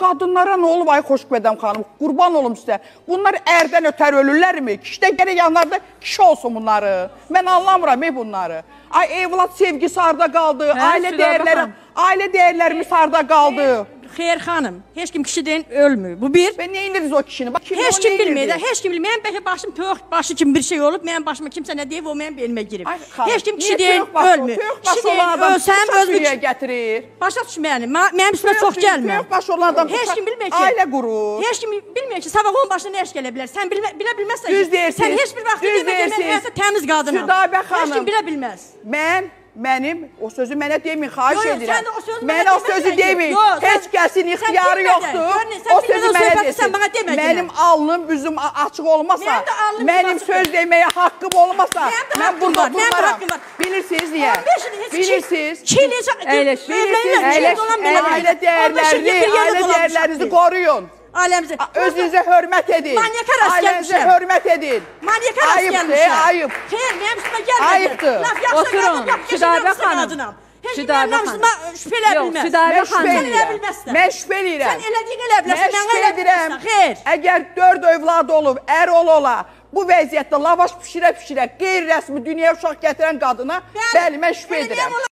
Qadınlara nə olub ay Xoşqədəm xanım? Qurban olum sizə. Bunlar ərdən ötər ölürlərmi? Kişidə gərək yanlarda kişi olsun bunları. Mən anlamıram bunları. Ay evlad sevgisi harda qaldı? Ailə dəyərlərimiz harda qaldı? Xeyr xanım, heç kim kişiden ölmür. Bu bir. Və nə indirdiniz o kişini? Heç kim bilmir. Heç kim bilmir. Mənim bəlkə başım toyuq başı kimi bir şey olub. Mənim başıma kimsə nə deyib, o mənim belimə girib. Heç kim kişiden ölmür. Toyuq başı olan adam kişiyə gətirir. Başa düş məni. Mənim üstümə çox gəlmə. Toyuq başı olan adam heç kim bilmir ki. Ailə qurur. Heç kim bilmir ki, sabah onun başına nə iş gələ bilər. Sən bilə bilməzsən ki. Düz deyirsiz. Sən heç bir vaxt demədin, mən həyatda təmiz qadınam. Südabə xanım. Heç kim bilə bilməz. Mənim o sözü mənə deyin, xahiş edirəm. Mənə o sözü deyin. Heç kəsin ixtiyarı yoxdur. O sözü mənə desin. Mənim alnım, üzüm açıq olmasa, mənim söz deməyə haqqım olmasa, mən burada durmaram. Bilirsiniz niyə? Bilirsiniz. Ailə dəyərlərinizi koruyun. Özünüzə hörmət edin. Ailənizə hörmət edin. Ayıbdır, ayıb. Xeyr, mənim üstümə gəlmədin. Ayıbdır. Oturun, Südabə xanım. Südabə xanım. Şübhə elə bilməz. Südabə xanım. Mən şübhə eləyirəm. Sən elədiyin elə bilərsən. Mən şübhə edirəm. Xeyr. Əgər 4 övlad olub, ər ola, bu vəziyyətdə lavaş pişirə-pişirə qeyri-rəsmi dünyaya uşaq gətirən qadına, bəli, mən şübhə edirəm.